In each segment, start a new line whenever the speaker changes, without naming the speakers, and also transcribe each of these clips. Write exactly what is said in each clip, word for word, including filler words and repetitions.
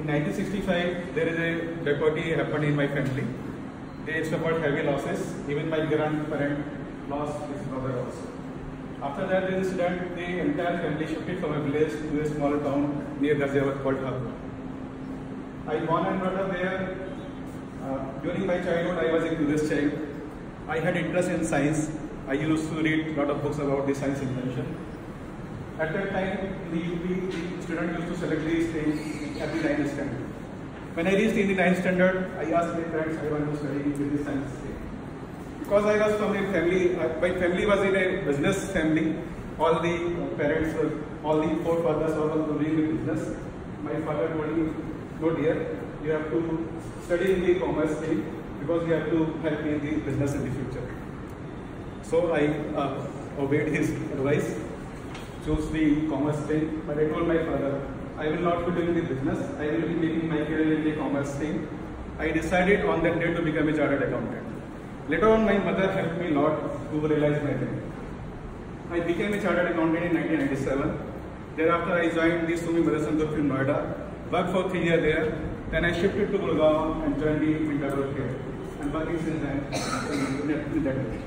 In nineteen sixty-five, there is a tragedy happened in my family. They suffered heavy losses. Even my grandparent lost his brother also. After that incident, the entire family shifted from a village to a small town near Ghaziabad called Hapur. I born and brought up there. Uh, during my childhood, I was a curious child. I had interest in science. I used to read a lot of books about the science invention. At that time, in the U P, the student used to select the stage at the ninth standard. When I reached in the ninth standard, I asked my parents I want to study with the science stream. Because I was from a family, uh, my family was in a business family. All the uh, parents, uh, all the forefathers were doing the business. My father told me, no dear, you have to study in the commerce stream because you have to help me in the business in the future. So I uh, obeyed his advice, chose the commerce stream, but I told my father, I will not be doing the business, I will be making my career in the commerce stream. I decided on that day to become a chartered accountant. Later on, my mother helped me a lot to realize my dream. I became a chartered accountant in nineteen ninety-seven. Thereafter, I joined the Sumi Motherson Group in Noida, worked for three years there. Then I shifted to Gurgaon and joined the Minda Group here. I'm working since then in that way.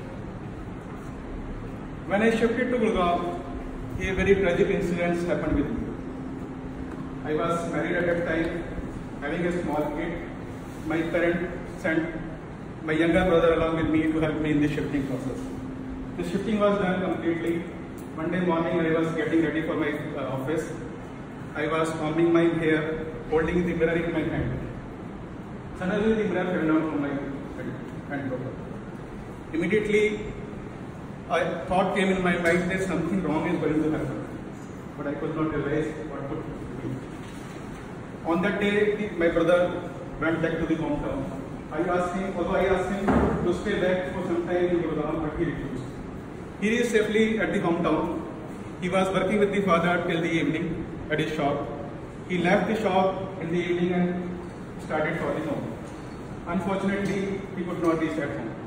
When I shifted to Gurgaon, a very tragic incident happened with me. I was married at that time, having a small kid. My parents sent my younger brother along with me to help me in the shifting process. The shifting was done completely. One day morning, I was getting ready for my uh, office. I was combing my hair, holding the mirror in my hand. Suddenly, the mirror fell down from my hand. Immediately, a thought came in my mind that something wrong is going to happen, but I could not realize what could be. On that day, my brother went back to the hometown. I asked him, although I asked him to stay back for some time in Gurgaon, but he refused. He reached safely at the hometown. He was working with the father till the evening at his shop. He left the shop in the evening and started for the home. Unfortunately, he could not reach at home.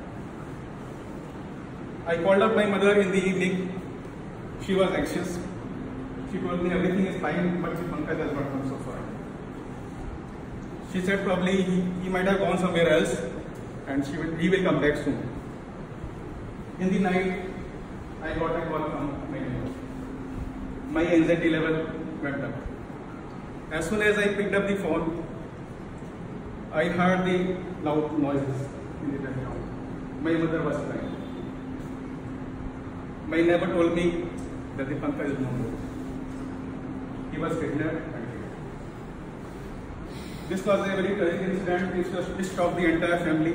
I called up my mother in the evening. She was anxious. She told me everything is fine, but Pankaj has not come so far. She said probably he, he might have gone somewhere else and she will, he will come back soon. In the night, I got a call from my neighbor. My anxiety level went up. As soon as I picked up the phone, I heard the loud noises in the background. My mother was crying. My neighbor told me that the Pankaj is no more. He was kidnapped and killed. This was a very tragic incident. It stopped the entire family.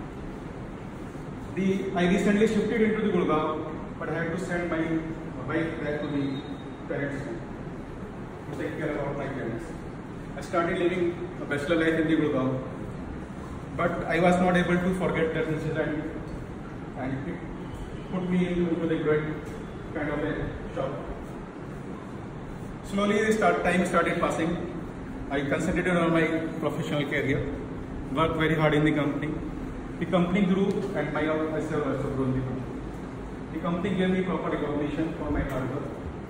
The, I recently shifted into the Gurgaon, but I had to send my wife back to the parents' home to take care about my parents. I started living a bachelor life in the Gurgaon, but I was not able to forget that incident, and it put me into, into the great kind of a shock. Slowly, the start, time started passing. I concentrated on my professional career, worked very hard in the company. The company grew and my myself also grew in the company. The company gave me proper recognition for my hard work.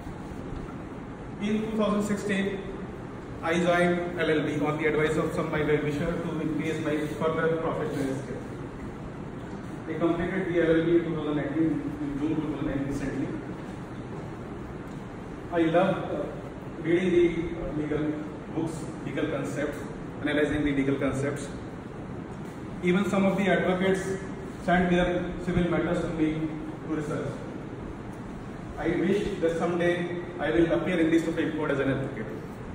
In two thousand sixteen, I joined L L B on the advice of some of my well-wishers to increase my further professional skills. I completed the L L B in twenty nineteen, in June twenty nineteen recently. I love uh, reading the uh, legal books, legal concepts, analyzing the legal concepts. Even some of the advocates send their civil matters to me to research. I wish that someday I will appear in the Supreme Court as an advocate.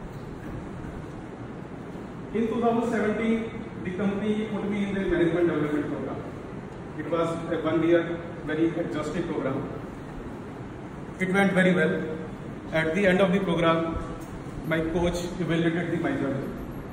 In two thousand seventeen, the company put me in the management development program. It was a one-year, very exhaustive program. It went very well. At the end of the program, my coach evaluated the my journey.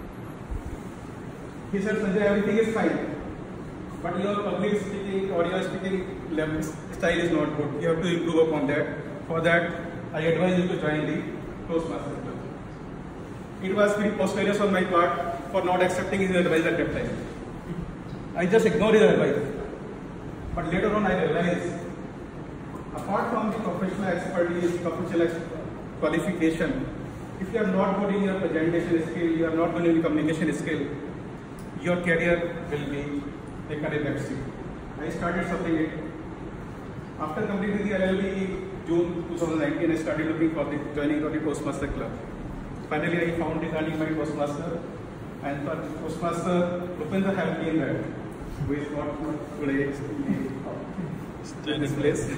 He said, Sanjay, everything is fine, but your public speaking or your speaking level style is not good. You have to improve upon that. For that, I advise you to join the Toastmasters Club. It was pretty posterious on my part for not accepting his advice at that time. I just ignored his advice. But later on, I realized, apart from the professional expertise, professional qualification, if you are not good in your presentation skill, you are not good in communication skill, your career will be taken a back seat. I started something it. After completing the L L B June twenty nineteen, I started looking for the joining of the Toastmaster Club. Finally, I found regarding my Toastmaster, and for Toastmaster, Rupendra helped me in that. Who is not today in this place.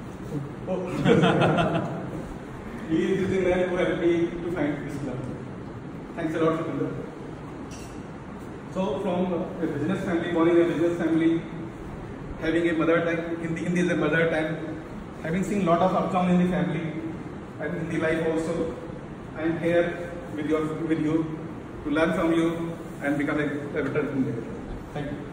Oh. He is the man who helped me to find this club. Thanks a lot, Rupendra. So, from a business family, born in a business family, having a mother tongue, Hindi, Hindi is a mother tongue, having seen a lot of ups and downs in the family and in the life also, I am here with, your, with you to learn from you and become a, a better Indian. Thank you.